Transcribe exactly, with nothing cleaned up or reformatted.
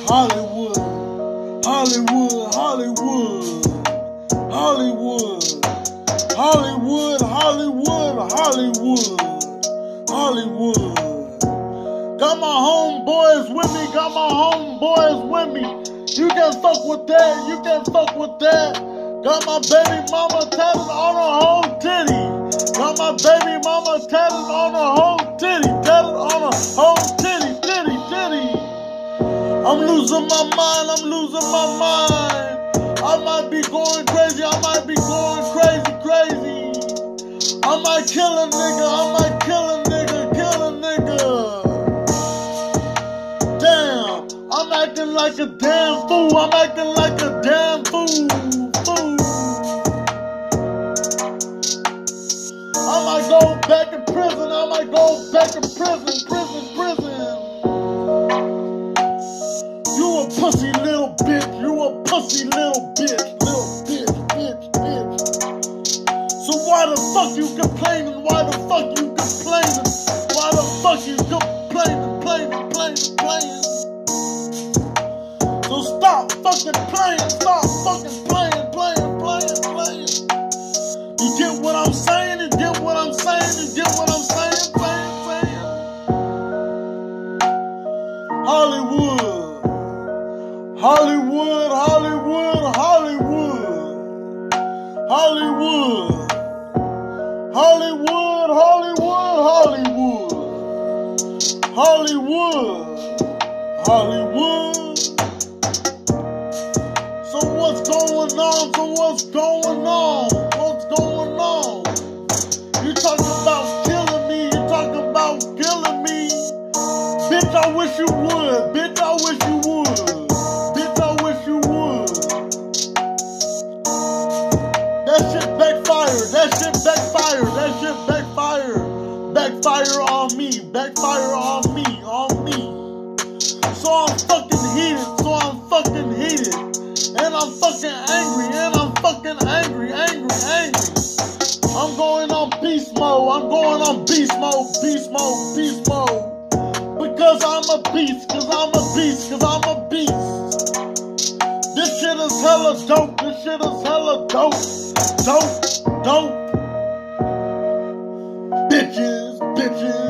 Hollywood, Hollywood, Hollywood, Hollywood, Hollywood, Hollywood, Hollywood, Hollywood. Got my homeboys with me, got my homeboys with me. You can fuck with that, you can fuck with that. Got my baby mama tatted on her whole titty. Got my baby mama tatted on her whole titty. Tatted on her whole titty, titty, titty. I'm losing my mind, I'm losing my mind. I might be going crazy, I might be going crazy, crazy. I might kill a nigga, I might kill a nigga, kill a nigga. Damn, I'm acting like a damn fool, I'm acting like a damn fool, fool. I might go back in prison, I might go back in prison, prison, prison. You a pussy little bitch, you a pussy little bitch, little bitch, bitch, bitch. So why the fuck you complaining, why the fuck you complaining, why the fuck you complaining, playing, playing, playing. So stop fucking playing, stop fucking playing, playing, playing, playing. You get what I'm saying, you get what I'm saying, you get what I'm saying, saying, saying. Hollywood. Hollywood, Hollywood, Hollywood, Hollywood, Hollywood, Hollywood, Hollywood, Hollywood, Hollywood. So what's going on? So what's going on? What's going on? You talking about killing me? You talking about killing me? Bitch, I wish you would. Bitch, I wish you would. That shit backfired, that shit backfired, that shit backfired, backfire on me, backfire on me, on me. So I'm fucking heated, so I'm fucking heated, and I'm fucking angry, and I'm fucking angry, angry, angry. I'm going on beast mode, I'm going on beast mode, beast mode, beast mode. Because I'm a beast, cause I'm a beast, cause I'm a beast. This shit is hella dope, this shit is hella dope. Dope, dope, bitches, bitches.